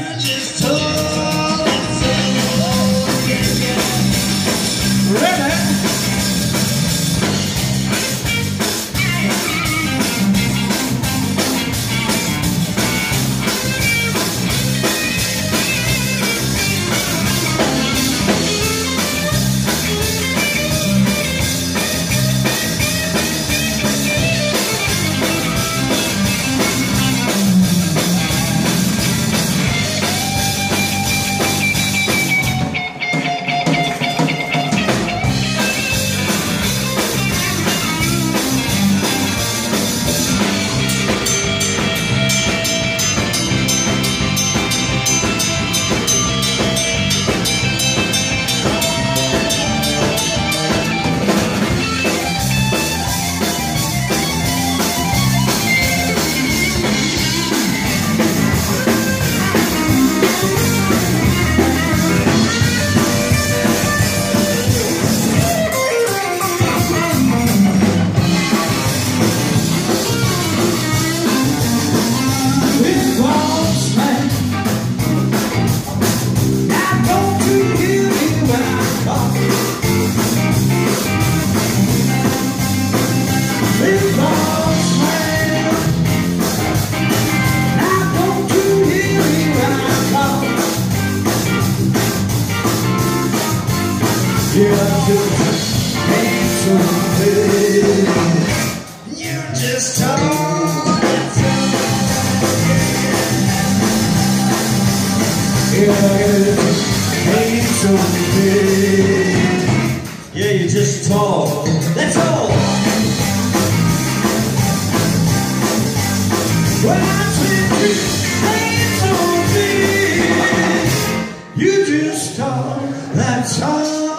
just told us so. Yeah, yeah. Ready? You just ain't so good. You just told it so. Yeah, ain't so good. Yeah, you just told. That's all. When I said you ain't so good, you just told. That's all.